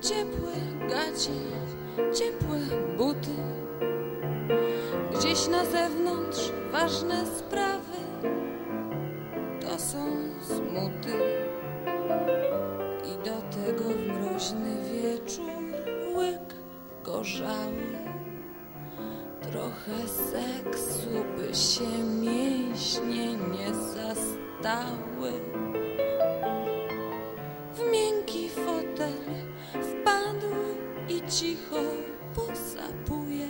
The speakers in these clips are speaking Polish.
ciepłe gacie, ciepłe buty. Gdzieś na zewnątrz ważne sprawy to są smuty. I do tego w mroźny wieczór łyk gorzały. Trochę seksu, by się mięśnie nie zastały. W miękki fotel wpadł i cicho posapuje.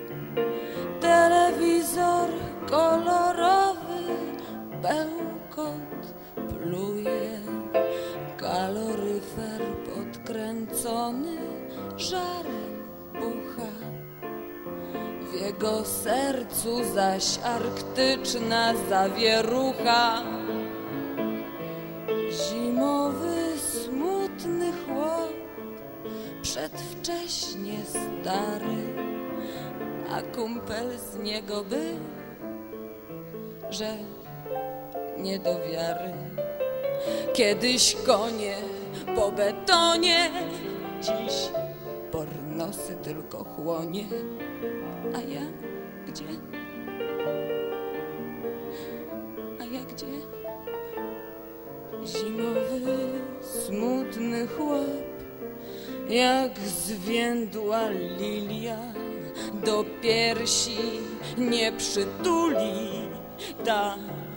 Telewizor kolorowy bełkot pluje. Kaloryfer podkręcony żarem bucha. W jego sercu zaś arktyczna zawierucha. Zimowy, smutny chłop, przedwcześnie stary, a kumpel z niego był, że nie do wiary. Kiedyś konie po betonie, dziś pornosy tylko chłonie. A ja gdzie? A ja gdzie? Zimowy, smutny chłop, jak zwiędła lilia, do piersi nie przytuli. Ta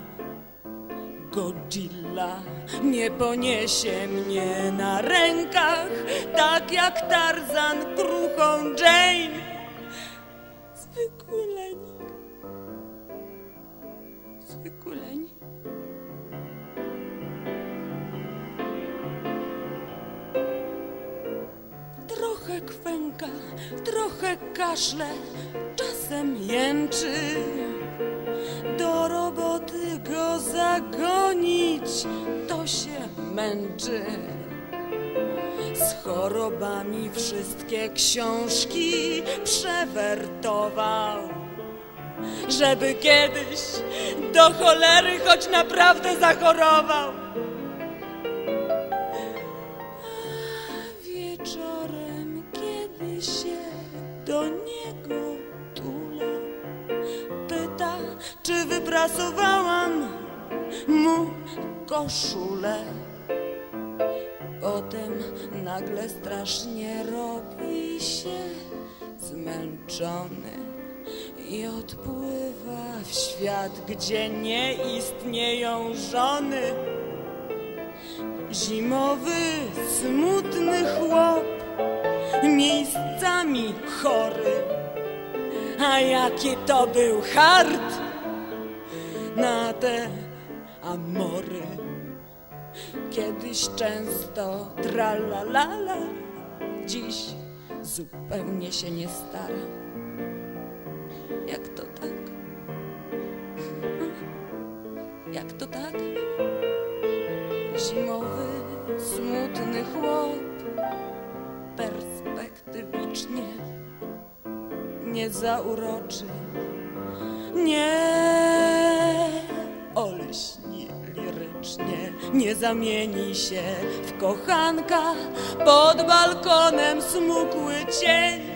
Godzilla nie poniesie mnie na rękach, tak jak Tarzan kruchą Jane. Zwykły leń, zwykły leń. Trochę kwęka, trochę kaszle, czasem jęczy. Do roboty go zagonić, to się męczy. Z chorobami wszystkie książki przewertował, żeby kiedyś do cholery choć naprawdę zachorował. Wieczorem, kiedy się do niego tula, pyta, czy wyprasowałam mu koszulę. Potem nagle strasznie robi się zmęczony i odpływa w świat, gdzie nie istnieją żony. Zimowy, smutny chłop, miejscami chory, a jaki to był hart na te amory. Kiedyś często tralalala, dziś zupełnie się nie stara. Jak to tak? Jak to tak? Zimowy, smutny chłop, perspektywicznie nie zauroczy, nie olśni lirycznie, nie zamieni się w kochanka. Pod balkonem smukły cień